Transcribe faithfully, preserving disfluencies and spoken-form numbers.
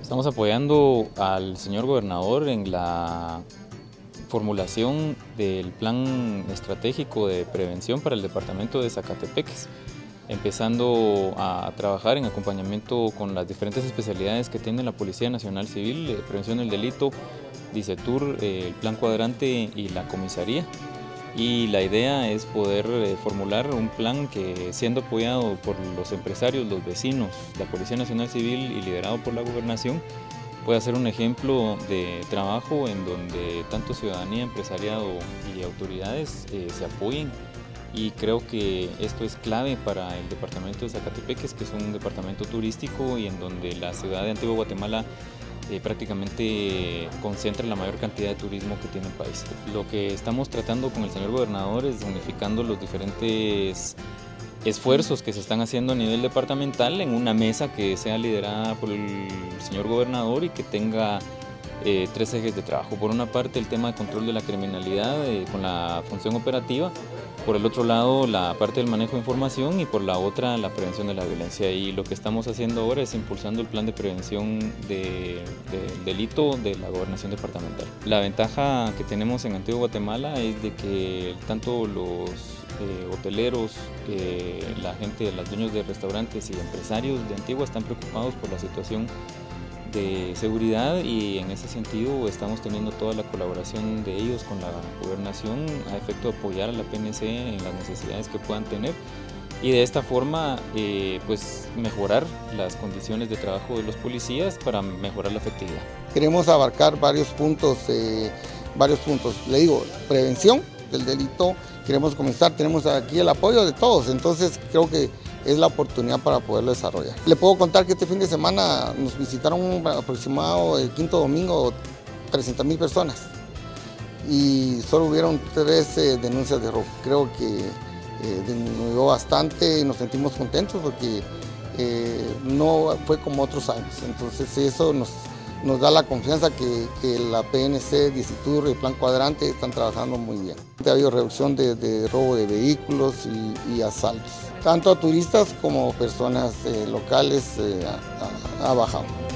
Estamos apoyando al señor gobernador en la formulación del plan estratégico de prevención para el departamento de Zacatepeques, empezando a trabajar en acompañamiento con las diferentes especialidades que tiene la Policía Nacional Civil, eh, Prevención del Delito, DICETUR, eh, el Plan Cuadrante y la Comisaría. Y la idea es poder eh, formular un plan que, siendo apoyado por los empresarios, los vecinos, la Policía Nacional Civil y liderado por la Gobernación, pueda ser un ejemplo de trabajo en donde tanto ciudadanía, empresariado y autoridades eh, se apoyen. Y creo que esto es clave para el departamento de Zacatepeques, que es un departamento turístico y en donde la ciudad de Antigua Guatemala eh, prácticamente concentra la mayor cantidad de turismo que tiene el país. Lo que estamos tratando con el señor gobernador es unificando los diferentes esfuerzos que se están haciendo a nivel departamental en una mesa que sea liderada por el señor gobernador y que tenga eh, tres ejes de trabajo. Por una parte, el tema de control de la criminalidad eh, con la función operativa. Por el otro lado, la parte del manejo de información y por la otra, la prevención de la violencia. Y lo que estamos haciendo ahora es impulsando el plan de prevención del de delito de la gobernación departamental. La ventaja que tenemos en Antigua Guatemala es de que tanto los eh, hoteleros, eh, la gente, los dueños de restaurantes y empresarios de Antigua están preocupados por la situación de seguridad y en ese sentido estamos teniendo toda la colaboración de ellos con la gobernación a efecto de apoyar a la P N C en las necesidades que puedan tener y de esta forma eh, pues mejorar las condiciones de trabajo de los policías para mejorar la efectividad. Queremos abarcar varios puntos, eh, varios puntos, le digo, prevención del delito, queremos comenzar, tenemos aquí el apoyo de todos, entonces creo que es la oportunidad para poderlo desarrollar. Le puedo contar que este fin de semana nos visitaron un aproximado el quinto domingo trescientas mil personas y solo hubieron tres eh, denuncias de robo. Creo que eh, disminuyó bastante y nos sentimos contentos porque eh, no fue como otros años. Entonces eso nos, nos da la confianza que, que la P N C, DICETUR y el Plan Cuadrante están trabajando muy bien. Ha habido reducción de, de robo de vehículos y, y asaltos. Tanto a turistas como personas eh, locales eh, ha, ha bajado.